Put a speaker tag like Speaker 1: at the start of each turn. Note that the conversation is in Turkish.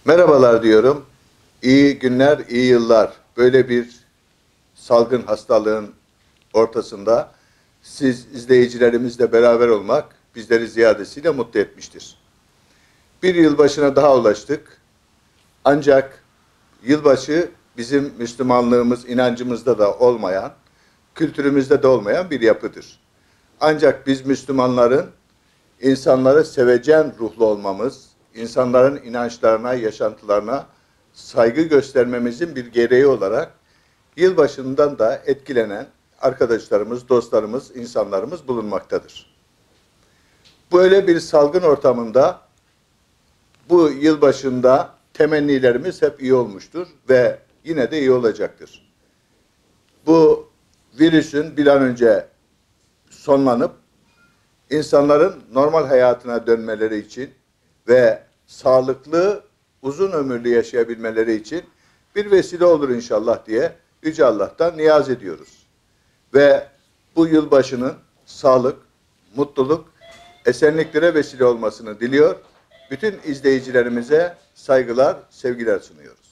Speaker 1: Merhabalar diyorum. İyi günler, iyi yıllar. Böyle bir salgın hastalığın ortasında siz izleyicilerimizle beraber olmak bizleri ziyadesiyle mutlu etmiştir. Bir yılbaşına daha ulaştık. Ancak yılbaşı bizim Müslümanlığımız, inancımızda da olmayan, kültürümüzde de olmayan bir yapıdır. Ancak biz Müslümanların insanları sevecen ruhlu olmamız, insanların inançlarına, yaşantılarına saygı göstermemizin bir gereği olarak yılbaşından da etkilenen arkadaşlarımız, dostlarımız, insanlarımız bulunmaktadır. Böyle bir salgın ortamında bu yılbaşında temennilerimiz hep iyi olmuştur ve yine de iyi olacaktır. Bu virüsün bir an önce sonlanıp insanların normal hayatına dönmeleri için ve sağlıklı, uzun ömürlü yaşayabilmeleri için bir vesile olur inşallah diye Yüce Allah'tan niyaz ediyoruz. Ve bu yılbaşının sağlık, mutluluk, esenliklere vesile olmasını diliyor. Bütün izleyicilerimize saygılar, sevgiler sunuyoruz.